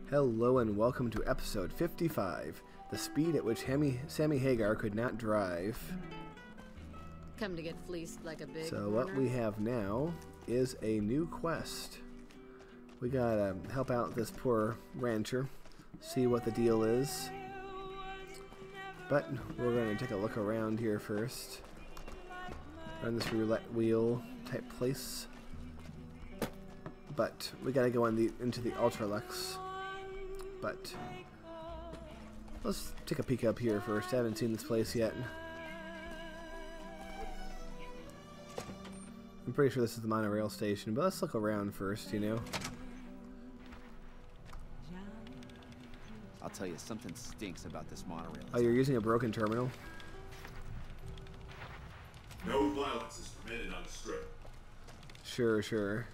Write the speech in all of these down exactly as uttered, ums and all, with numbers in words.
Hello and welcome to episode fifty-five, the speed at which Hemi, Sammy Hagar could not drive. Come to get fleeced like a big So corner. what we have now is a new quest. We gotta help out this poor rancher, see what the deal is. But we're going to take a look around here first. Around this roulette wheel type place. But we gotta go on the into the Ultralux. But let's take a peek up here first. I haven't seen this place yet. I'm pretty sure this is the monorail station, but let's look around first, you know. I'll tell you, something stinks about this monorail. Oh, you're using a broken terminal? No violence is permitted on the strip. Sure, sure.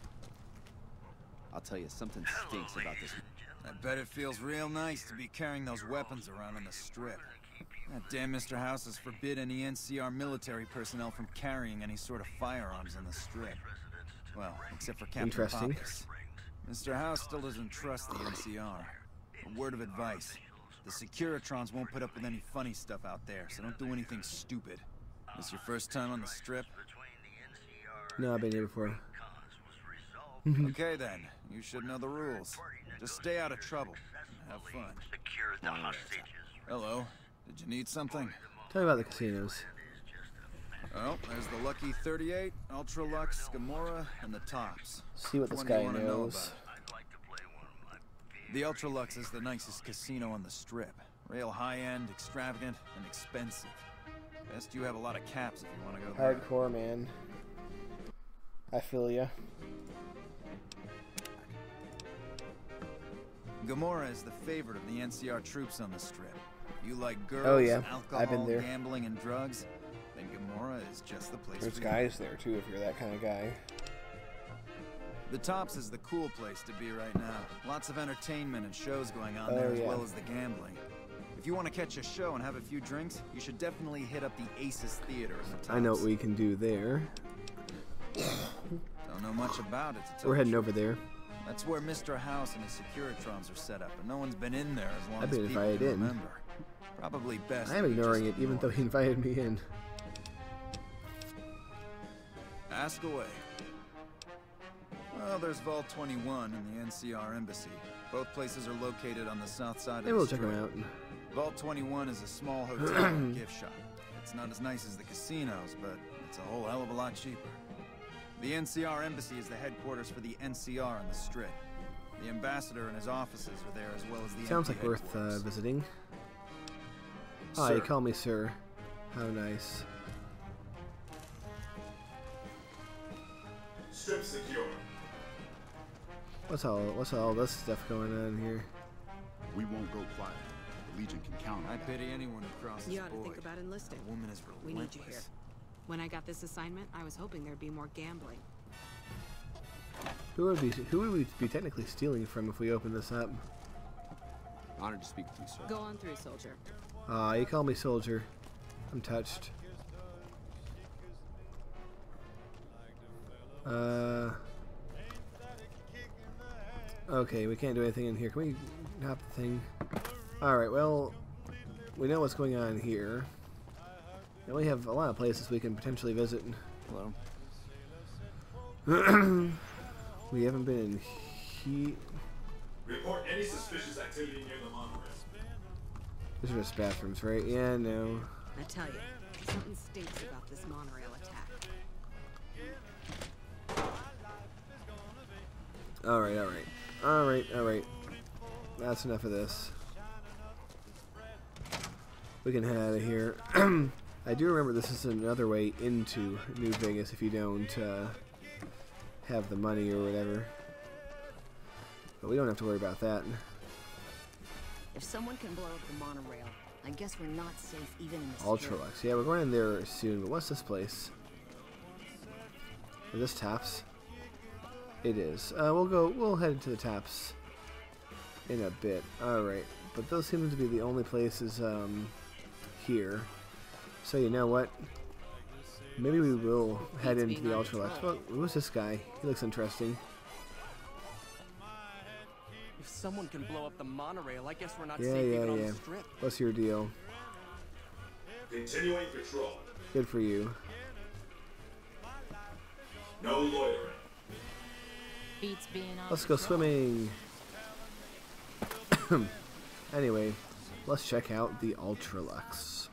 I'll tell you, something stinks about this. I bet it feels real nice to be carrying those weapons around on the strip. That damn Mister House has forbid any N C R military personnel from carrying any sort of firearms on the strip. Well, except for Captain Interesting. Pappas. Mister House still doesn't trust the N C R. A word of advice. The Securitrons won't put up with any funny stuff out there, so don't do anything stupid. This your first time on the strip? No, I've been here before. Okay then, you should know the rules. Just stay out of trouble. And have fun. Hello. Did you need something? Tell me about the casinos. Well, there's the Lucky thirty-eight, Ultralux, Gamora, and the Tops. See what this Which one do guy you wanna know knows. about? The Ultralux is the nicest casino on the strip. Real high-end, extravagant, and expensive. Best you have a lot of caps if you want to go there. Hardcore, man. I feel ya. Gamora is the favorite of the N C R troops on the strip. You like girls, Oh, yeah. alcohol, I've been there. gambling, and drugs? Then Gamora is just the place There's for guys there too if you're that kind of guy. you. The Tops is the cool place to be right now. Lots of entertainment and shows going on Oh, there as yeah. well as the gambling. If you want to catch a show and have a few drinks, you should definitely hit up the Aces Theater in the Tops. I know what we can do there. Don't know much about it to tell We're the heading truth. over there. That's where Mister House and his Securitrons are set up, and no one's been in there as long I've as been people invited can in. remember. Probably best. I am that you ignoring it just even though ignore he invited me in. Ask away. Well, there's Vault twenty-one and the N C R Embassy. Both places are located on the south side Maybe of we'll the check strip. them out. Vault twenty-one is a small hotel and gift shop. It's not as nice as the casinos, but it's a whole hell of a lot cheaper. The N C R Embassy is the headquarters for the N C R on the strip. The ambassador and his offices are there as well as the Sounds M P like worth uh, headquarters. visiting. Oh, Sir. you call me sir. How nice. Strip secure. What's all what's all this stuff going on here? We won't go quiet. The Legion can count on I that. pity anyone who crosses You ought to Boyd. think about enlisting. The woman is We relentless. need you here. When I got this assignment, I was hoping there'd be more gambling. Who would be who would we be technically stealing from if we open this up? Honored to speak with you, sir. Go on through, soldier. Ah, you call me soldier. I'm touched. Uh. Okay, we can't do anything in here. Can we hop the thing? Alright, well, we know what's going on here. And we have a lot of places we can potentially visit. Hello. We haven't been in he. Report any suspicious activity near the monorail. These are just bathrooms, right? Yeah, no. I tell you, something stinks about this monorail attack. Alright, alright. Alright, alright. That's enough of this. We can head out of here. I do remember this is another way into New Vegas if you don't uh, have the money or whatever. But we don't have to worry about that. If someone can blow up the monorail, I guess we're not safe even in the strip. Ultralux. Yeah, we're going in there soon, but what's this place? Is this Taps? It is. Uh, we'll go, we'll head to the Taps in a bit. Alright, but those seem to be the only places um, here. So you know what? Maybe we will head Beats into being the on Ultralux. patrol. Well, who's this guy? He looks interesting. If someone can blow up the monorail, I guess we're not Yeah, safe yeah, even on yeah. the strip. What's your deal? Continuing patrol. Good for you. No loitering. Beats being on Let's go patrol. swimming. Anyway, let's check out the Ultralux.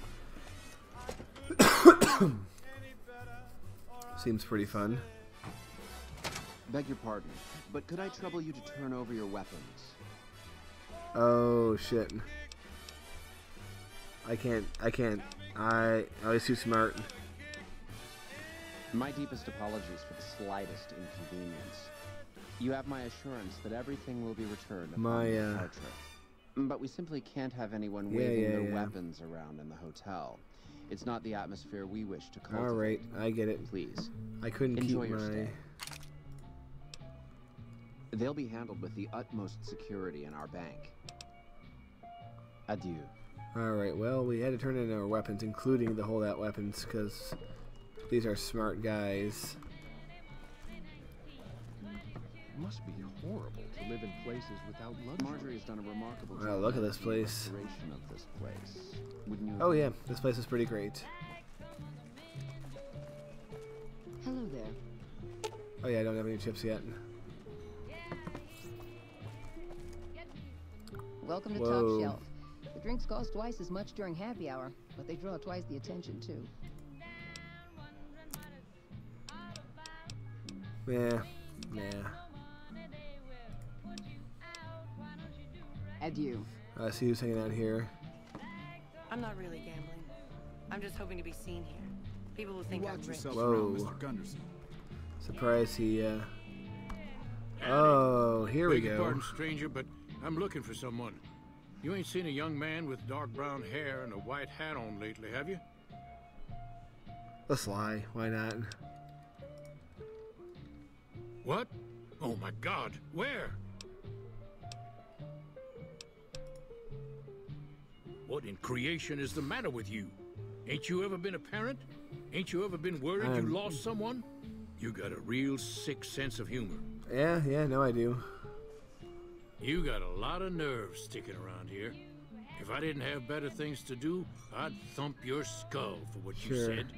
Seems pretty fun. Beg your pardon, but could I trouble you to turn over your weapons? Oh shit. I can't, I can't. I, I was too smart. My deepest apologies for the slightest inconvenience. You have my assurance that everything will be returned upon My, uh... departure. But we simply can't have anyone Yeah, waving yeah, their yeah. weapons around in the hotel. It's not the atmosphere we wish to cultivate. Alright, I get it. Please, I couldn't enjoy keep your my... stay. They'll be handled with the utmost security in our bank. Adieu. Alright, well, we had to turn in our weapons, including the holdout weapons, because these are smart guys. It must be horrible to live in places without luxury. Marjorie has done a remarkable job. Wow, look at this in the place. restoration of this place. Wouldn't you Oh agree? yeah, this place is pretty great. Hello there. Oh yeah, I don't have any chips yet. Welcome to Whoa. Top Shelf. The drinks cost twice as much during happy hour, but they draw twice the attention too. Yeah, yeah. Adieu. I see who's hanging out here. I'm not really gambling. I'm just hoping to be seen here. People will think I'm Watch rich. yourself Whoa. around, Mister Gunderson. Surprise he, uh... Oh, here we Beg your go. pardon, stranger, but I'm looking for someone. You ain't seen a young man with dark brown hair and a white hat on lately, have you? Let's lie. Why not? What? Oh my God, where? What in creation is the matter with you? Ain't you ever been a parent? Ain't you ever been worried Um, you lost someone? You got a real sick sense of humor. Yeah, yeah, no, I do. You got a lot of nerve sticking around here. If I didn't have better things to do, I'd thump your skull for what you Sure. said.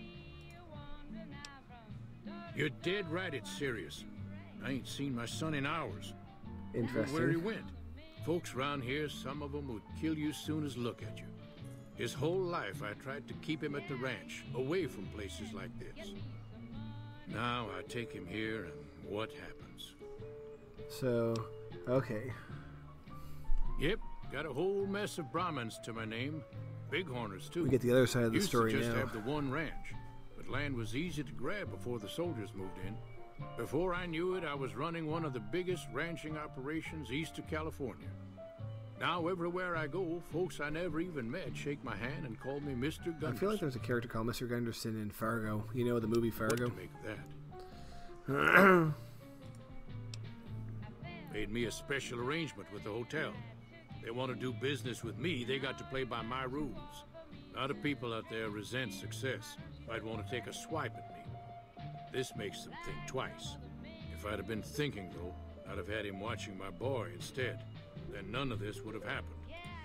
You're dead right, it's serious. I ain't seen my son in hours. Interesting. Where he went. Folks around here, some of them would kill you soon as look at you. His whole life I tried to keep him at the ranch, away from places like this. Now I take him here, and what happens? So, okay. Yep, got a whole mess of Brahmins to my name. Bighorners, too. We get the other side of the Used story to just now. have the one ranch, but land was easy to grab before the soldiers moved in. Before I knew it, I was running one of the biggest ranching operations east of California. Now, everywhere I go, folks I never even met shake my hand and call me Mister Gunderson. I feel like there's a character called Mister Gunderson in Fargo. You know the movie Fargo? What to make of that? Made me a special arrangement with the hotel. They want to do business with me, they got to play by my rules. A lot of people out there resent success. Might want to take a swipe at me. This makes them think twice. If I'd have been thinking, though, I'd have had him watching my boy instead. Then none of this would have happened.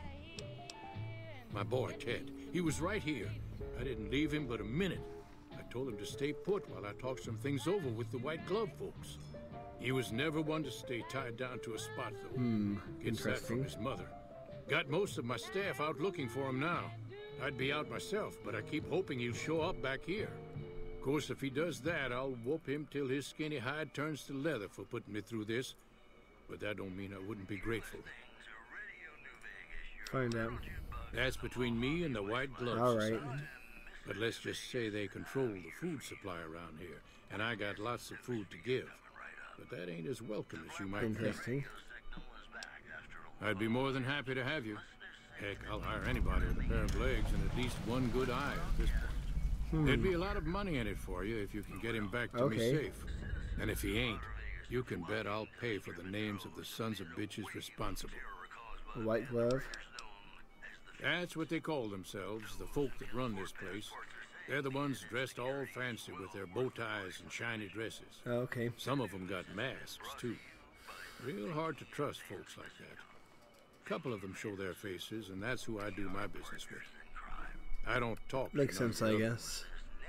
My boy, Ted, he was right here. I didn't leave him but a minute. I told him to stay put while I talked some things over with the white glove folks. He was never one to stay tied down to a spot, though. Hmm, Gets that from interesting. his mother. Got most of my staff out looking for him now. I'd be out myself, but I keep hoping he'll show up back here. Of course, if he does that, I'll whoop him till his skinny hide turns to leather for putting me through this. But that don't mean I wouldn't be grateful. Find out. That's between me and the White Glove All right. Society. But let's just say they control the food supply around here, and I got lots of food to give. But that ain't as welcome as you might think. Interesting. I'd be more than happy to have you. Heck, I'll hire anybody with a pair of legs and at least one good eye at this point. Hmm. There'd be a lot of money in it for you if you can get him back to Okay. me safe. And if he ain't, you can bet I'll pay for the names of the sons of bitches responsible. A white glove. That's what they call themselves, the folk that run this place. They're the ones dressed all fancy with their bow ties and shiny dresses. Okay. Some of them got masks, too. Real hard to trust folks like that. A couple of them show their faces, and that's who I do my business with. I don't talk. Makes sense, I guess.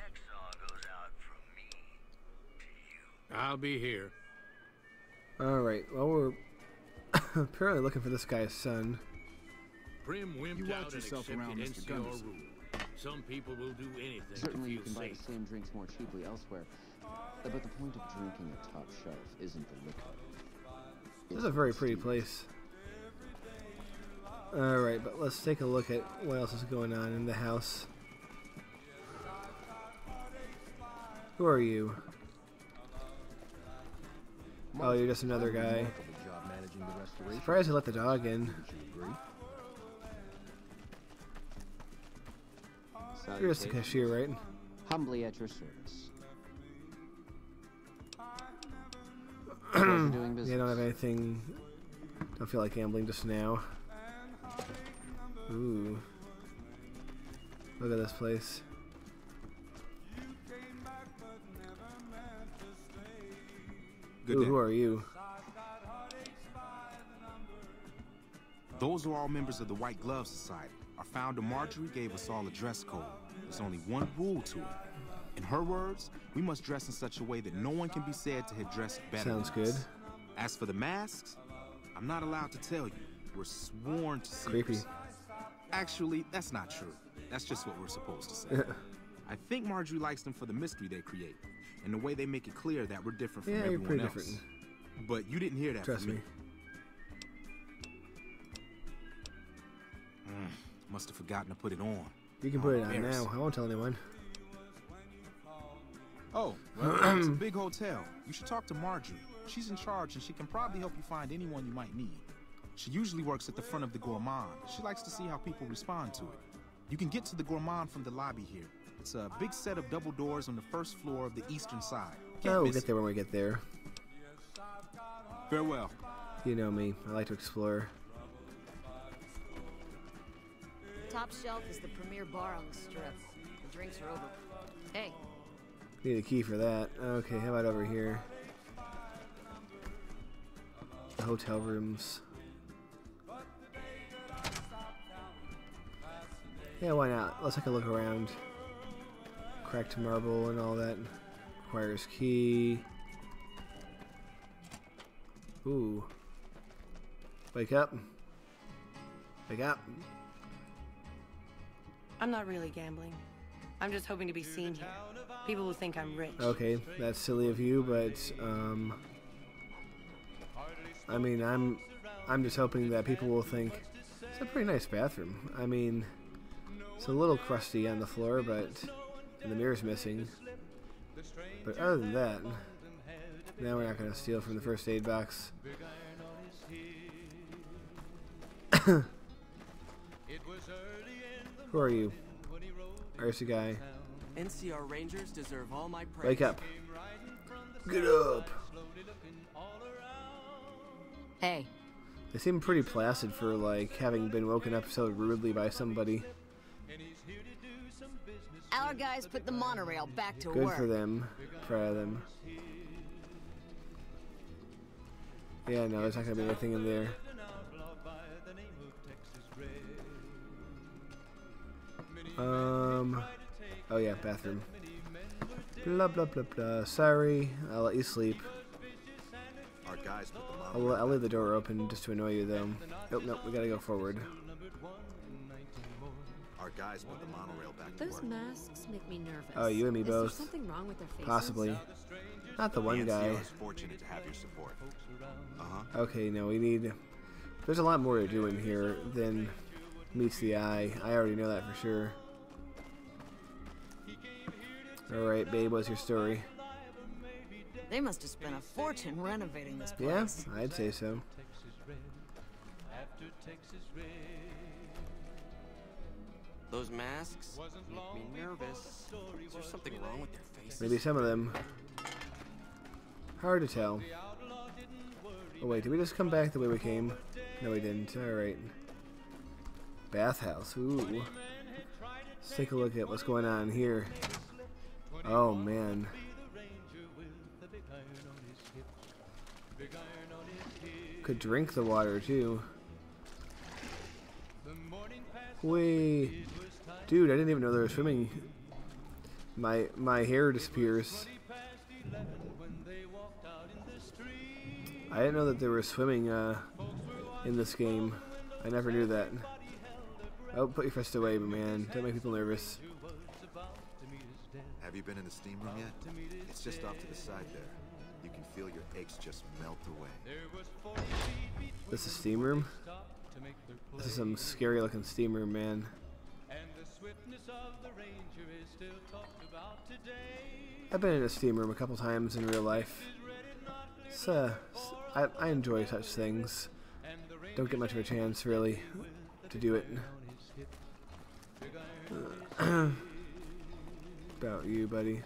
I'll be here. Alright, well, we're apparently looking for this guy's son. Prim wimped You watch out and yourself accepted around, Mister N C R Gunderson. rule. Some people will do anything Certainly to you feel can buy safe. the same drinks more cheaply elsewhere. But the point of drinking at top shelf isn't the liquor. This is a very pretty place. Alright, but let's take a look at what else is going on in the house. Who are you? Oh, you're just another guy. Surprised you let the dog in. You're just a cashier, right? Humbly at your service. Doing business. You don't have anything. Don't feel like gambling just now. Ooh. Look at this place. Good Ooh, day. who are you? Those are all members of the White Glove Society. Our founder Marjorie gave us all a dress code. There's only one rule to it. In her words, we must dress in such a way that no one can be said to have dressed better. Sounds than us. good. As for the masks, I'm not allowed to tell you. We're sworn to Creepy. secrecy. Actually, that's not true. That's just what we're supposed to say. I think Marjorie likes them for the mystery they create and the way they make it clear that we're different from Yeah, you're everyone pretty else. different. But you didn't hear that Trust from me. me. Mm, must have forgotten to put it on. You can Oh, put it on embarrassing. now. I won't tell anyone. Oh, well, it's a big hotel. You should talk to Marjorie. She's in charge, and she can probably help you find anyone you might need. She usually works at the front of the Gourmand. She likes to see how people respond to it. You can get to the Gourmand from the lobby here. It's a big set of double doors on the first floor of the eastern side. Can't Oh, we'll miss get it. there when we get there. Farewell. You know me. I like to explore. Top shelf is the premier bar on the strip. The drinks are over. Hey, Need a key for that. Okay, how about over here? The hotel rooms. Yeah, why not? Let's take a look around. Cracked marble and all that. Requires key. Ooh. Wake up. Wake up. I'm not really gambling. I'm just hoping to be seen here. People will think I'm rich. Okay, that's silly of you, but um I mean, I'm I'm just hoping that people will think it's a pretty nice bathroom. I mean, it's a little crusty on the floor, but and the mirror's missing. But other than that, now we're not going to steal from the first aid box. Who are you? There's the guy. N C R Rangers deserve all my praise. Wake up. Get up. hey, They seem pretty placid for, like, having been woken up so rudely by somebody. our guys put the monorail back to Good work. for them. Proud of them. Yeah, no, there's not going to be anything in there. Um. Oh, yeah, bathroom. Blah, blah, blah, blah. Sorry, I'll let you sleep. Our guys put the I'll, I'll leave the door open just to annoy you, though. Nope, nope, we gotta go forward. Our guys put the monorail back to Those work. masks make me nervous. Oh, you and me Is both. there something wrong with their faces? Possibly. Not the one the N C R guy. is fortunate to have your support. Uh-huh. Okay, no, we need... There's a lot more to do in here than meets the eye. I already know that for sure. Alright, babe, what's your story? They must have spent a fortune renovating this Yeah, place. I'd say so. Those masks make me nervous. Is there something wrong with their faces? Maybe some of them. Hard to tell. Oh wait, did we just come back the way we came? No, we didn't. Alright. Bathhouse. Ooh. Let's take a look at what's going on here. Oh man. Could drink the water too. Wait, dude, I didn't even know they were swimming. My my hair disappears. I didn't know that they were swimming uh, in this game. I never knew that. Oh, put your fist away, but man, don't make people nervous. Have you been in the steam room yet? It's just off to the side there. You can feel your aches just melt away. This is steam room? This is some scary looking steam room, man. I've been in a steam room a couple times in real life. It's, uh, I, I enjoy such things. Don't get much of a chance, really, to do it. About you, buddy.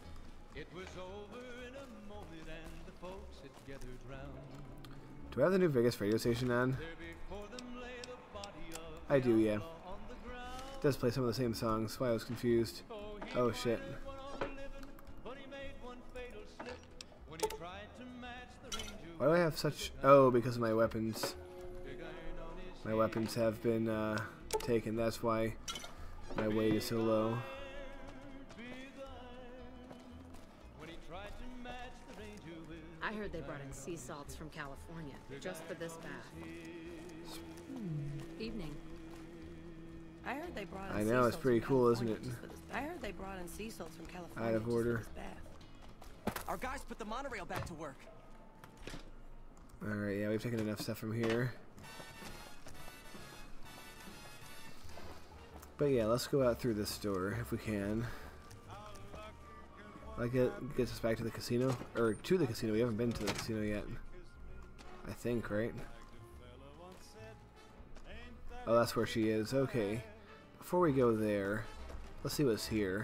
Do I have the New Vegas radio station on? I do, yeah. It does play some of the same songs, that's why I was confused. Oh shit. Why do I have such... Oh, because of my weapons. My weapons have been uh, taken, that's why my weight is so low. I heard they brought in sea salts from California just for this bath. Evening. I heard they brought in I sea know, it's salts pretty from cool, isn't it? California just for this- I heard they brought in sea salts from California Out of just for order. this bath. Our guys put the monorail back to work. Alright, yeah, we've taken enough stuff from here. But yeah, let's go out through this door if we can. Like it gets us back to the casino, or to the casino. We haven't been to the casino yet, I think, right? Oh, that's where she is. Okay. Before we go there, let's see what's here.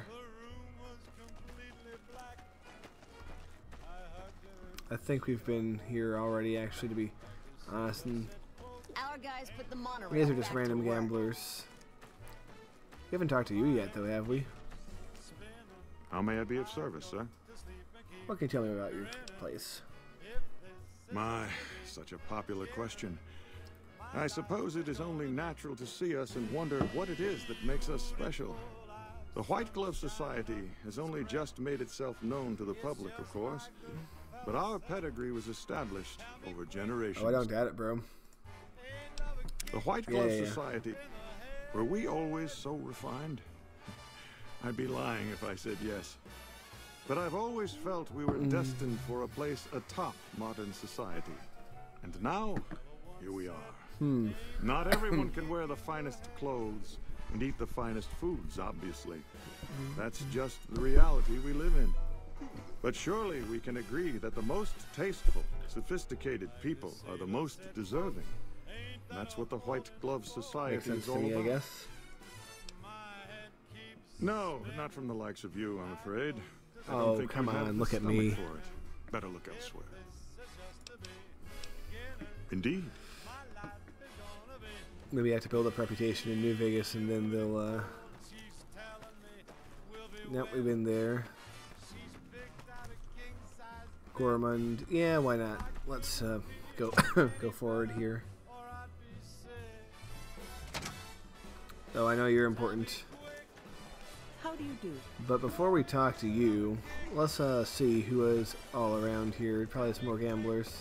I think we've been here already, actually, to be honest. And Our guys put the monorail you guys are just back random to work. gamblers. We haven't talked to you yet, though, have we? How may I be of service, sir? What can you tell me about your place? My, such a popular question. I suppose it is only natural to see us and wonder what it is that makes us special. The White Glove Society has only just made itself known to the public, of course, but our pedigree was established over generations. Oh, I don't doubt it, bro. The White Yeah, Glove yeah, yeah. Society, were we always so refined? I'd be lying if I said yes. But I've always felt we were Mm. destined for a place atop modern society. And now, here we are. Hmm. Not everyone can wear the finest clothes and eat the finest foods, obviously. That's just the reality we live in. But surely we can agree that the most tasteful, sophisticated people are the most deserving. And that's what the White Glove Society Makes sense is to all me, I about. guess. No, not from the likes of you, I'm afraid. I don't Oh, think come we have on, the look at stomach me. for it. Better look elsewhere. Indeed. Maybe I have to build up reputation in New Vegas, and then they'll, uh... Nope, we've been there. Gormund. Yeah, why not? Let's, uh, go, go forward here. Oh, I know you're important. How do you do? But before we talk to you, let's, uh, see who is all around here. Probably some more gamblers.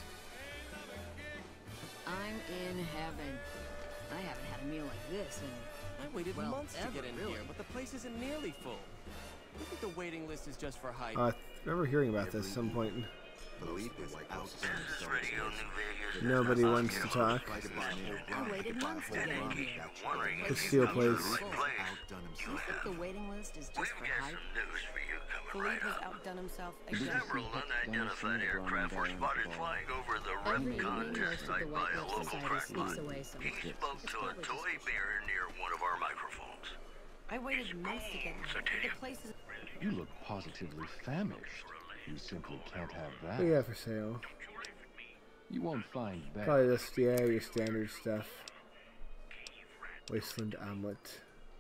I'm in heaven. I haven't had a meal like this in... I waited well, months to ever, get in really. here, but the place isn't nearly full. I think the waiting list is just for hype. Uh, I remember hearing about this at some point. Philippe is outdone himself. Nobody wants to talk. I waited months to get in here. The steel place. You think the waiting list is just for hype? Philippe has outdone himself again. Several unidentified aircraft were spotted flying over the R E P contest site by a local track line. He spoke to a toy bear near one of our microphones. I waited months to get in here. The place is... You look positively famished. You simply can't have What that. do you have for sale? You won't find that. Probably just, yeah, your standard stuff. Wasteland omelet.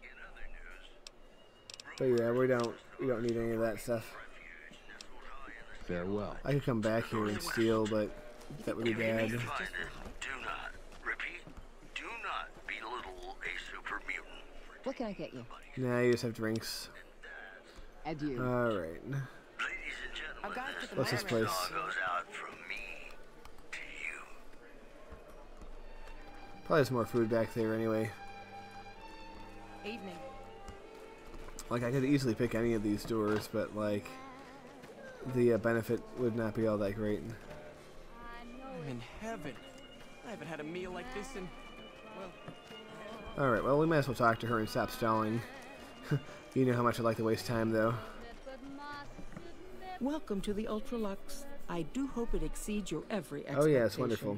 But yeah, we don't we don't need any of that stuff. Farewell. I could come back here and steal, but That would be If you bad. need to find it, do not, repeat, do not belittle a super mutant. What can I get you? Nah, you just have drinks. Adieu. Alright. Ladies and gentlemen, this What's this place? song goes out from me to you. Probably has more food back there anyway. Evening. Like, I could easily pick any of these stores, but, like, the uh, benefit would not be all that great. I'm in heaven. I haven't had a meal like this in, well... Alright, well, we might as well talk to her and stop stalling. You know how much I like to waste time, though. Welcome to the Ultralux. I do hope it exceeds your every expectation. Oh, yeah, it's wonderful.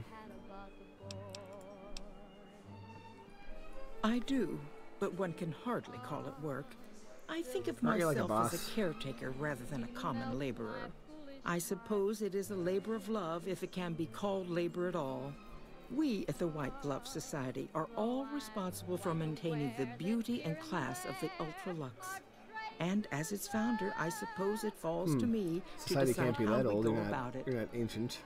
I do, but one can hardly call it work. I think of Aren't you myself like a as boss? a caretaker rather than a common laborer. I suppose it is a labor of love if it can be called labor at all. We at the White Glove Society are all responsible for maintaining the beauty and class of the Ultralux. And as its founder, I suppose it falls Hmm. to me to Society decide can't be how that we old. go You're not, about it. you're not ancient.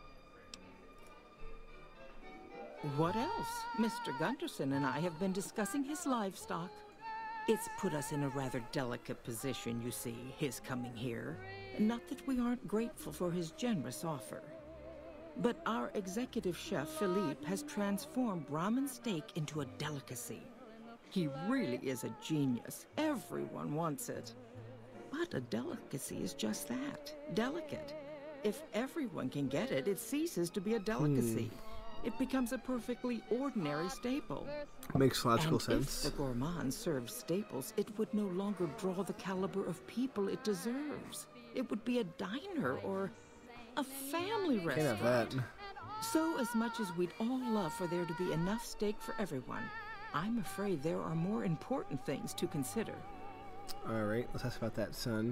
What else? Mister Gunderson and I have been discussing his livestock. It's put us in a rather delicate position, you see, his coming here. Not that we aren't grateful for his generous offer. But our executive chef, Philippe, has transformed Brahmin steak into a delicacy. He really is a genius. Everyone wants it. But a delicacy is just that, delicate. If everyone can get it, it ceases to be a delicacy. Hmm. It becomes a perfectly ordinary staple. Makes logical and sense. If the gourmand served staples, it would no longer draw the caliber of people it deserves. It would be a diner or a family Can't restaurant. have that. So as much as we'd all love for there to be enough steak for everyone, I'm afraid there are more important things to consider. Alright, let's ask about that, son.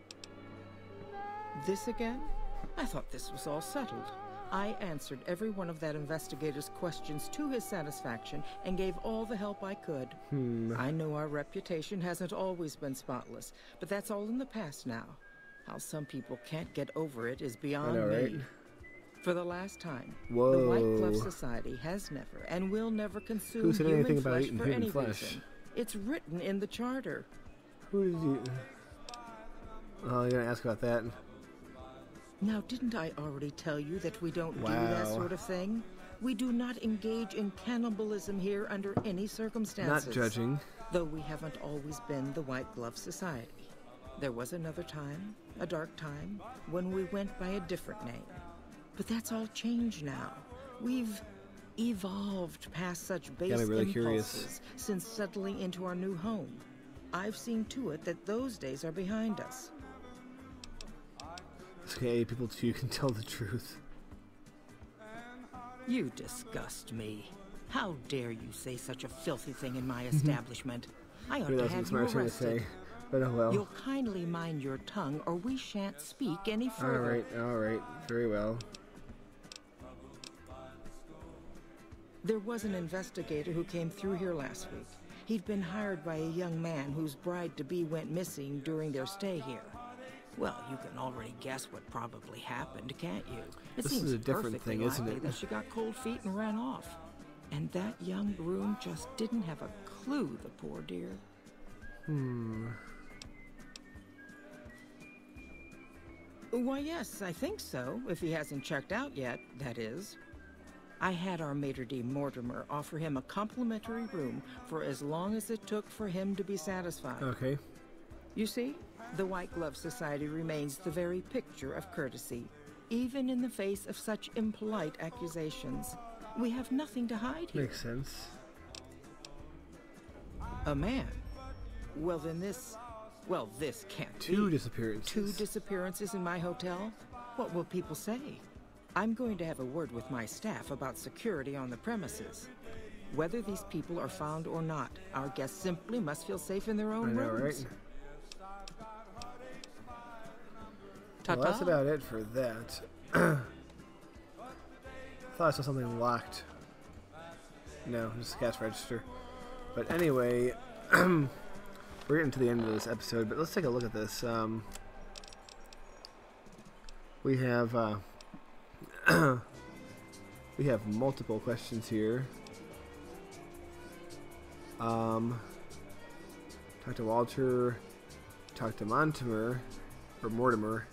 This again? I thought this was all settled. I answered every one of that investigator's questions to his satisfaction and gave all the help I could. Hmm. I know our reputation hasn't always been spotless, but that's all in the past now. How some people can't get over it is beyond I know, right? me. For the last time, Whoa. the White Glove Society has never and will never consume Who said human anything about flesh eating for human any flesh? reason. It's written in the charter. Who did you... Oh, you're gonna ask about that? Now, didn't I already tell you that we don't do Wow. that sort of thing? We do not engage in cannibalism here under any circumstances. Not judging. Though we haven't always been the White Glove Society. There was another time, a dark time, when we went by a different name. But that's all changed now. We've evolved past such base Got me really impulses curious. since settling into our new home. I've seen to it that those days are behind us. It's okay, people too can tell the truth. You disgust me. How dare you say such a filthy thing in my establishment? I ought Maybe to that was have the you smart thing to arrested. say. But oh well. You'll kindly mind your tongue or we shan't speak any further. Alright, alright. Very well. There was an investigator who came through here last week. He'd been hired by a young man whose bride-to-be went missing during their stay here. Well, you can already guess what probably happened, can't you? It This seems is a different perfectly thing, isn't likely it? that she got cold feet and ran off. And that young groom just didn't have a clue, the poor dear. Hmm. Why, yes, I think so, if he hasn't checked out yet, that is. I had our maitre d' Mortimer offer him a complimentary room for as long as it took for him to be satisfied. Okay. You see, the White Glove Society remains the very picture of courtesy, even in the face of such impolite accusations. We have nothing to hide here. Makes sense. A man? Well, then this... Well, this can't be. Two disappearances. Two disappearances in my hotel? What will people say? I'm going to have a word with my staff about security on the premises. Whether these people are found or not, our guests simply must feel safe in their own I know, rooms. right? Ta-ta. Well, that's about it for that. I thought I saw something locked. No, just a cash register. But anyway, we're getting to the end of this episode, but let's take a look at this. Um, we have uh, We have multiple questions here. Um, talk to Walter, talk to Mortimer, or Mortimer.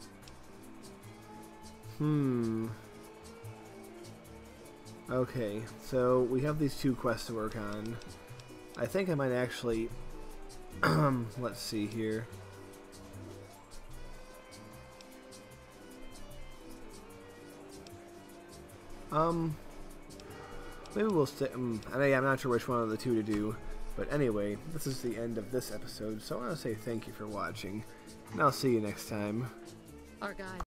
Hmm. Okay, so we have these two quests to work on. I think I might actually, let's see here. Um, maybe we'll stick, um, I mean, I'm not sure which one of the two to do, but anyway, this is the end of this episode, so I want to say thank you for watching, and I'll see you next time. Our guy.